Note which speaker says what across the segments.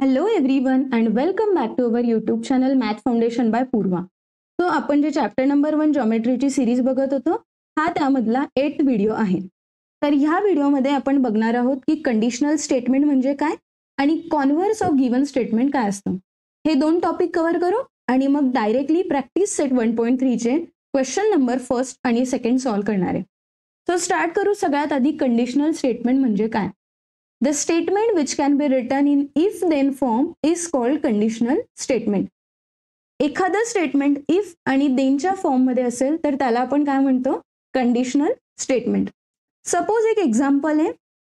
Speaker 1: Hello everyone and welcome back to our YouTube channel Math Foundation by Purva. So आपण जे chapter number 1 जॉमेट्रीची series बघत होतो हा त्यामधला 8th व्हिडिओ आहे. तर ह्या व्हिडिओमध्ये आपण बघणार आहोत की कंडिशनल स्टेटमेंट म्हणजे काय आणि कॉन्व्हर्स ऑफ गिवन स्टेटमेंट काय असतं. हे दोन टॉपिक कव्हर करू आणि मग डायरेक्टली प्रॅक्टिस सेट 1.3 चे क्वेश्चन नंबर फर्स्ट आणि सेकंड सॉल्व करणार आहे. सो स्टार्ट करू. सगळ्यात आधी कंडिशनल स्टेटमेंट म्हणजे काय. The statement which can be written in if-then form is called conditional statement. एखादं स्टेटमेंट इफ आणि देनच्या फॉर्म मध्ये असेल तर त्याला आपण काय म्हणतो, कंडिशनल स्टेटमेंट. सपोज एक एक्झाम्पल आहे,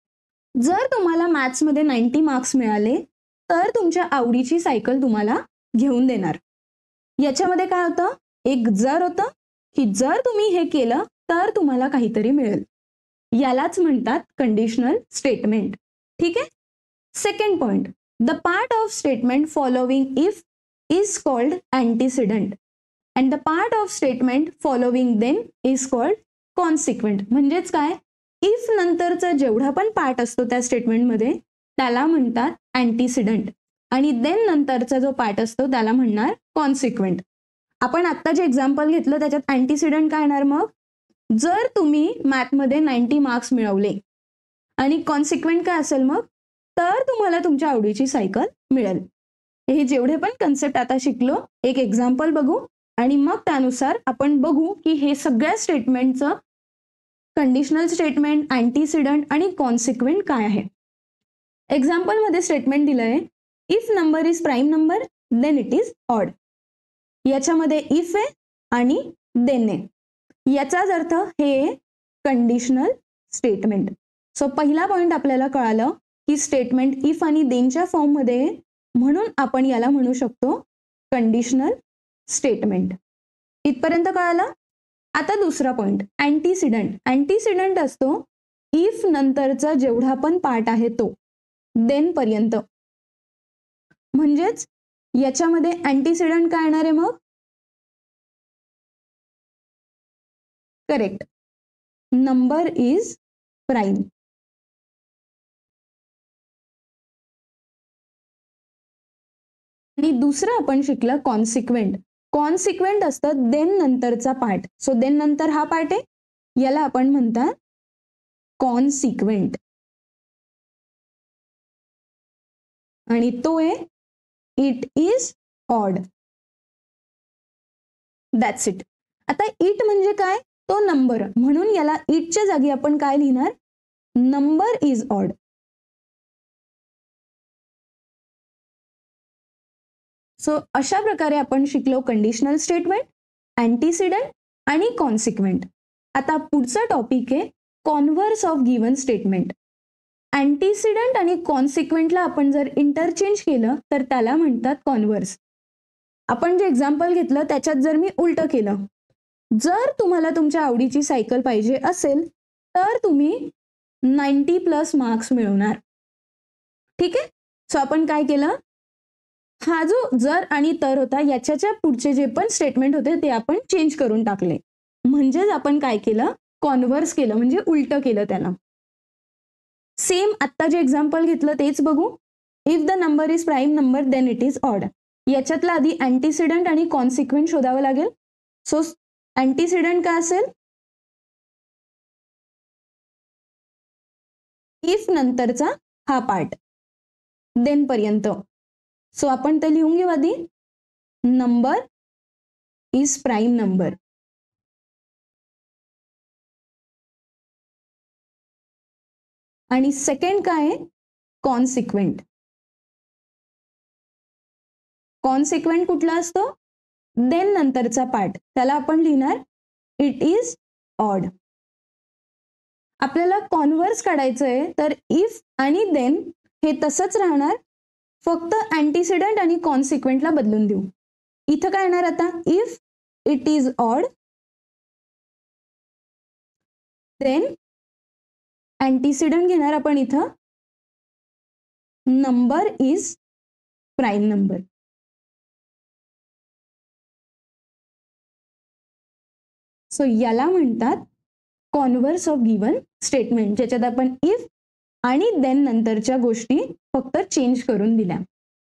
Speaker 1: जर तुम्हाला मॅथ्स मध्ये 90 मार्क्स मिळाले तर तुमच्या आवडीची सायकल तुम्हाला घेऊन देणार. याच्यामध्ये काय होतं, एक जर होतं की जर तुम्ही हे केलं तर तुम्हाला काहीतरी मिळेल. यालाच म्हणतात कंडिशनल स्टेटमेंट. ठीक आहे. Second point, the part of statement following if is called antecedent and the part of statement following then is called consequent. म्हणजेच काय, इफ नंतरचा जेवढा पण पार्ट असतो त्या स्टेटमेंटमध्ये त्याला म्हणतात अँटीसिडंट आणि देन नंतरचा जो पार्ट असतो त्याला म्हणणार कॉन्सिक्वेंट. आपण आता जे एक्झाम्पल घेतलं त्याच्यात अँटीसिडंट काय येणार, मग जर तुम्ही मॅथमध्ये 90 मार्क्स मिळवले आणि कॉन्सिक्वेंट काय असेल मग, तर तुम्हाला तुमच्या आवडीची सायकल मिळेल. हे जेवढे पण कन्सेप्ट आता शिकलो एक एक्झाम्पल बघू आणि मग त्यानुसार आपण बघू की हे सगळ्या स्टेटमेंटचं कंडिशनल स्टेटमेंट, अँटीसिडंट आणि कॉन्सिक्वेंट काय आहे. एक्झाम्पल मध्ये स्टेटमेंट दिलंय, if number is prime number then it is odd. याच्यामध्ये इफ आहे आणि देन आहे. याचाच अर्थ हे कंडिशनल स्टेटमेंट. सो पहिला पॉइंट आपल्याला कळालं की स्टेटमेंट इफ आणि देनच्या फॉर्म मध्ये, म्हणून आपण याला म्हणू शकतो कंडिशनल स्टेटमेंट. इथपर्यंत कळालं. आता दुसरा पॉइंट, अँटीसिडंट. अँटीसिडंट असतो इफ नंतरचा जेवढा पण पार्ट आहे तो देन पर्यंत. म्हणजेच याच्यामध्ये अँटीसिडंट काय येणार आहे मग, करेक्ट, नंबर इज प्राईम. आणि दुसरं आपण शिकलं कॉन्सिक्वेंट. कॉन्सिक्वेंट असतं देन नंतरचा पार्ट. सो देन नंतर हा पार्ट आहे, याला आपण म्हणतात कॉन्सिक्वेंट आणि तो आहे it is odd. That's it. आता इट म्हणजे काय, तो नंबर, म्हणून याला इटच्या जागी आपण काय लिहिणार, नंबर इज ऑड. सो अशा प्रकारे आपण शिकलो कंडिशनल स्टेटमेंट, अँटीसिडंट आणि कॉन्सिक्वेंट. आता पुढचा टॉपिक आहे converse of given statement. Antecedent आणि कॉन्सिक्वेंटला आपण जर इंटरचेंज केलं तर त्याला म्हणतात कॉन्व्हर्स. आपण जे एक्झाम्पल घेतलं त्याच्यात जर मी उलट केलं, जर तुम्हाला तुमच्या आवडीची सायकल पाहिजे असेल तर तुम्ही 90+ मार्क्स मिळवणार. ठीक आहे. सो आपण काय केलं, हा जो जर आणि तर होता याच्या पुढचे जे पण स्टेटमेंट होते ते आपण चेंज करून टाकले. म्हणजेच आपण काय केलं, कॉन्व्हर्स केलं, म्हणजे उलट केलं त्याला. सेम आता जे एक्झाम्पल घेतलं तेच बघू. If the number is prime number then it is odd. याच्यातला आधी अँटीसिडंट आणि कॉन्सिक्वेंट शोधावं लागेल. सो अँटीसिडंट काय असेल, इफ नंतरचा हा पार्ट देन पर्यंत. सो आपण ते लिहून घेऊ आधी, नंबर इज प्राईम नंबर. आणि सेकंड काय आहे, कॉन्सिक्वेंट. कॉन्सिक्वेंट कुठला असतो, देन नंतरचा पार्ट, त्याला आपण लिहिणार इट इज ऑड. आपल्याला कॉन्व्हर्स काढायचंय तर इफ आणि देन हे तसंच राहणार, फक्त अँटीसिडंट आणि कॉन्सिक्वेंटला बदलून देऊ. इथं काय येणार आता, if it is odd then antecedent घेणार आपण इथं number is prime number. So याला म्हणतात कॉन्व्हर्स ऑफ गिवन स्टेटमेंट, ज्याच्यात आपण इफ आणि देन नंतरच्या गोष्टी फक्त चेंज करून दिल्या.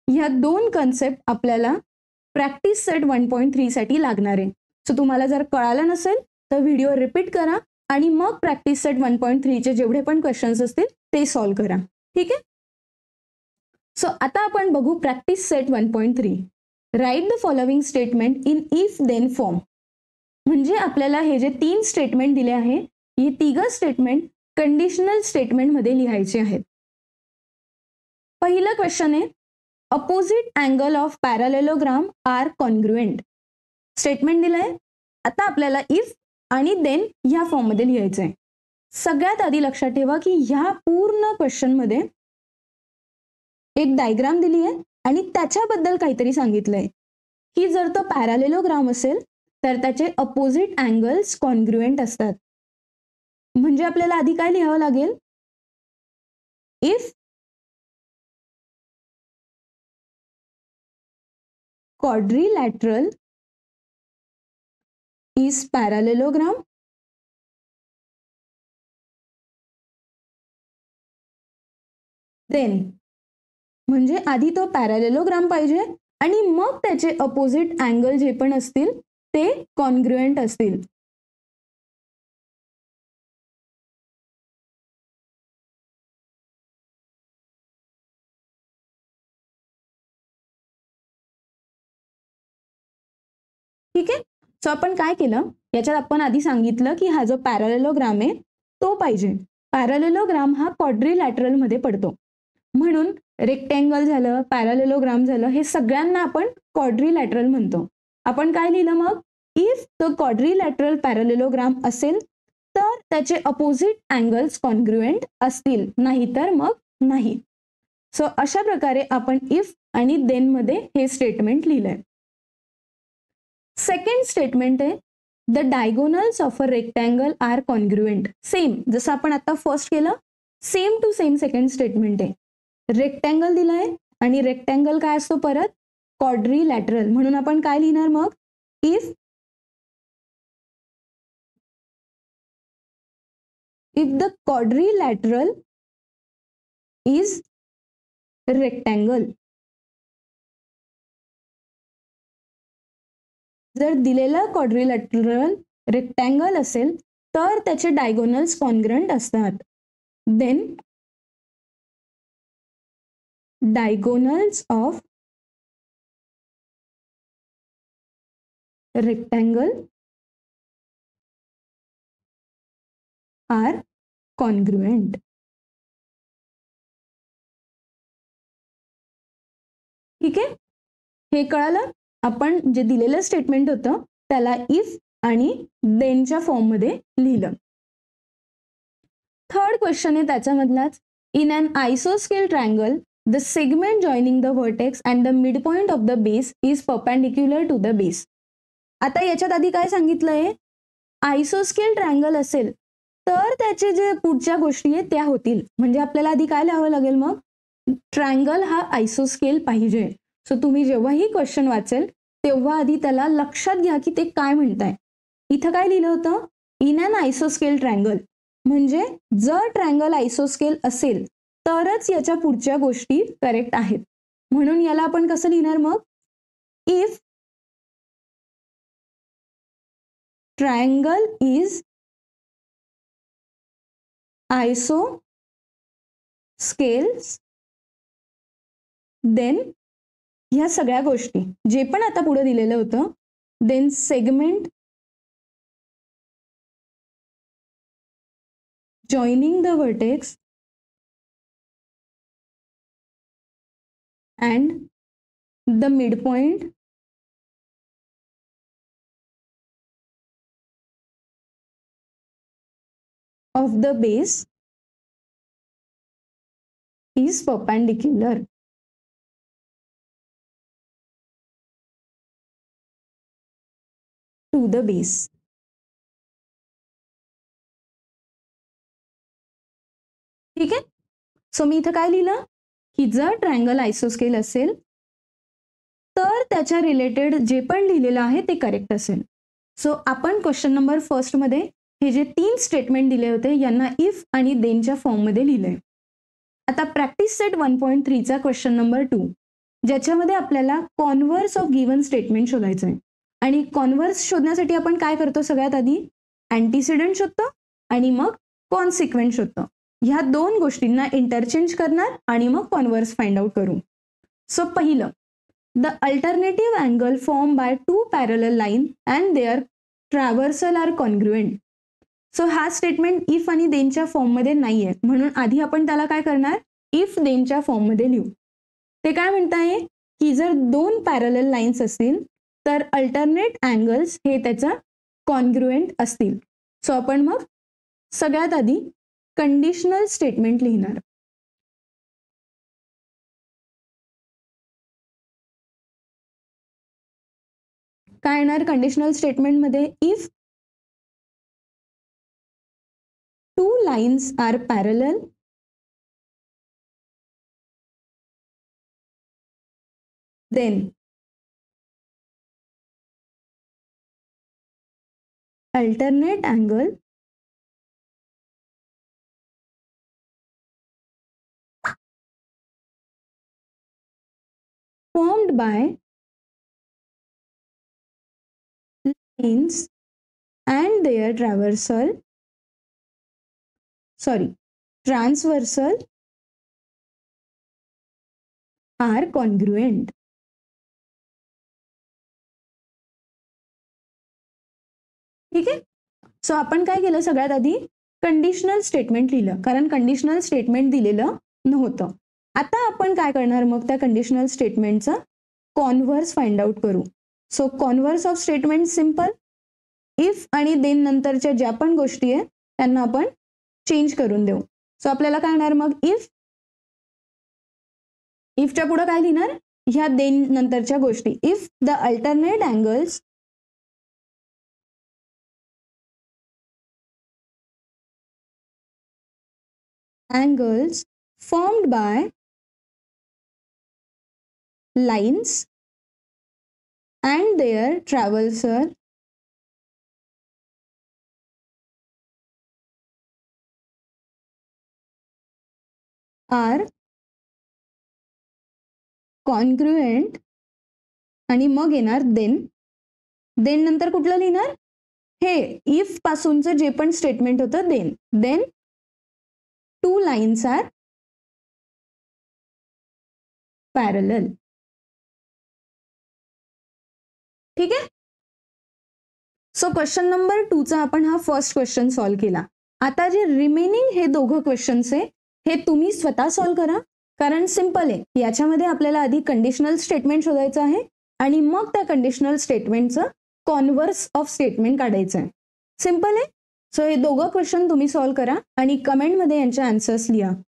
Speaker 1: ह्या दोन कन्सेप्ट आपल्याला प्रॅक्टिस सेट 1.3 साठी लागणार आहे. सो तुम्हाला जर कळालं नसेल तर व्हिडिओ रिपीट करा आणि मग प्रॅक्टिस सेट 1.3 चे जेवढे पण क्वेश्चन्स असतील ते सॉल्व्ह करा. ठीक आहे. सो आता आपण बघू practice set 1.3. Write the following statement in if then form. म्हणजे आपल्याला हे जे 3 स्टेटमेंट दिले आहे हे तिघं स्टेटमेंट कंडिशनल स्टेटमेंट मध्ये लिहायचे आहेत. पहिलं क्वेश्चन आहे opposite angle of parallelogram are congruent. Statement दिलंय. आता आपल्याला इफ आणि देन ह्या फॉर्म मध्ये लिहायचं आहे. सगळ्यात आधी लक्षात ठेवा की ह्या पूर्ण क्वेश्चन मध्ये एक डायग्राम दिली आहे आणि त्याच्याबद्दल काहीतरी सांगितलंय की जर तो पॅरालेलोग्राम असेल तर त्याचे अपोजिट अँगल्स कॉन्ग्रुएंट असतात. म्हणजे आपल्याला आधी काय लिहावं लागेल, if quadrilateral is parallelogram then म्हणजे आधी तो पॅरालेलोग्राम पाहिजे आणि मग त्याचे अपोजिट अँगल जे पण असतील ते कॉन्ग्रुएंट असतील. ठीक आहे. सो आपण काय केलं, याच्यात आपण आधी सांगितलं की हा जो पॅरालेलोग्राम आहे तो पाहिजे. पॅरालेलोग्राम हा क्वाड्रिलॅटरल मध्ये पडतो म्हणून रेक्टँगल झालं, पॅरालेलोग्राम झालं, हे सगळ्यांना आपण क्वाड्रिलॅटरल म्हणतो. आपण काय लिहिलं मग, इफ द क्वाड्रिलॅटरल पॅरालेलोग्राम असेल तर त्याचे अपोजिट अँगल्स कॉन्ग्रुएंट असतील, नाहीतर मग नाही. सो अशा प्रकारे आपण इफ आणि देन मध्ये हे स्टेटमेंट लिहिलंय. सेकंड स्टेटमेंट आहे the diagonals of a rectangle are congruent. Same जसं आपण आता फर्स्ट केलं same to same second statement आहे. रेक्टँगल दिलाय आणि रेक्टँगल काय असतो परत, क्वाड्रिलॅटरल. म्हणून आपण काय लिहिणार मग, if the quadrilateral is rectangle. जर दिलेला क्वाड्रिलॅटरल रेक्टँगल असेल तर त्याचे डायगोनल्स कॉन्ग्रुएंट असतात. Then diagonals of rectangle are congruent. ठीक आहे. हे कळालं. आपण जे दिलेलं स्टेटमेंट होतं त्याला इफ आणि देनच्या फॉर्म मध्ये लिहिलं. थर्ड क्वेश्चन आहे त्याच्यामधलाच, इन अन आयसोस्केल triangle the segment joining the vertex and the mid point of the base is perpendicular to the base. आता याच्यात आधी काय सांगितलंय, आयसोस्केल ट्रायंगल असेल तर त्याचे जे पुढच्या गोष्टी आहेत त्या होतील. म्हणजे आपल्याला आधी काय लिहावं लागेल मग, ट्रायंगल हा आयसोस्केल पाहिजे. सो तुम्ही जेव्हाही क्वेश्चन वाचेल तेव्हा आधी त्याला लक्षात घ्या की ते काय म्हणताय. इथं काय लिहिलं होतं, इन अन आयसोस्केल ट्रायंगल. म्हणजे जर ट्रायंगल आयसोस्केल असेल तरच याच्या पुढच्या गोष्टी करेक्ट आहेत. म्हणून याला आपण कसं लिहिणार मग, if triangle is isosceles then ह्या सगळ्या गोष्टी जे पण आता पुढे दिलेलं होतं, then segment joining the vertex and the mid point of the base is perpendicular to the base. ठीक आहे. सो मी इथं काय लिहिलं की जर ट्रायंगल आयसोस्केल असेल तर त्याच्या रिलेटेड जे पण लिहिलेलं आहे ते करेक्ट असेल. सो आपण क्वेश्चन नंबर फर्स्ट मध्ये हे जे 3 स्टेटमेंट दिले होते यांना इफ आणि देनच्या फॉर्म मध्ये लिहिलंय. आता प्रॅक्टिस सेट 1.3 चा क्वेश्चन नंबर 2, ज्याच्यामध्ये आपल्याला कॉन्व्हर्स ऑफ गिव्हन स्टेटमेंट शोधायचं आहे. आणि कॉन्व्हर्स शोधण्यासाठी आपण काय करतो, सगळ्यात आधी अँटीसिडंट शोधतो आणि मग कॉन्सिक्वेंट शोधतो. ह्या दोन गोष्टींना इंटरचेंज करणार आणि मग कॉन्व्हर्स फाइंड आउट करू. सो पहिलं, the alternative angle form by two parallel line and their traversal are congruent. So हा स्टेटमेंट इफ आणि देनच्या फॉर्ममध्ये नाहीये, म्हणून आधी आपण त्याला काय करणार, इफ देनच्या फॉर्ममध्ये लिहू. ते काय म्हणताय की जर दोन पॅरलल लाईन्स असतील तर अल्टरनेट अँगल्स हे त्याचा कॉन्ग्रुएंट असतील. सो आपण मग सगळ्यात आधी कंडिशनल स्टेटमेंट लिहिणार. काय येणार कंडिशनल स्टेटमेंटमध्ये, if two lines are parallel then alternate angle formed by lines and their transversal are congruent. ठीक आहे. सो आपण काय केलं, सगळ्यात आधी कंडिशनल स्टेटमेंट लिहिलं, कारण कंडिशनल स्टेटमेंट दिलेलं नव्हतं. आता आपण काय करणार, मग त्या कंडिशनल स्टेटमेंटचं कॉन्व्हर्स फाइंड आउट करू. So converse of statement simple, if आणि देन नंतरच्या ज्या पण गोष्टी आहे त्यांना आपण चेंज करून देऊ. सो आपल्याला काय येणार मग, इफच्या पुढे काय लिहिणार, ह्या देन नंतरच्या गोष्टी, if the alternate angles formed by lines and their transversal are congruent. आणि मग येणार देन नंतर कुठलं लिहिणार, हे इफ पासूनचं जे पण स्टेटमेंट होतं then two lines are parallel. ठीक आहे. सो क्वेश्चन नंबर 2 चा आपण हा फर्स्ट क्वेश्चन सॉल्व्ह केला. आता जे रिमेनिंग हे दोघं क्वेश्चन्स आहे हे तुम्ही स्वतः सॉल्व्ह करा, कारण सिंपल आहे. याच्यामध्ये आपल्याला आधी कंडिशनल स्टेटमेंट शोधायचं आहे आणि मग त्या कंडिशनल स्टेटमेंटचं कॉन्व्हर्स ऑफ स्टेटमेंट काढायचं आहे. सिंपल आहे. सो हे दोघं क्वेश्चन तुम्ही सॉल्व्ह करा आणि कमेंटमध्ये यांचे आन्सर्स लिहा.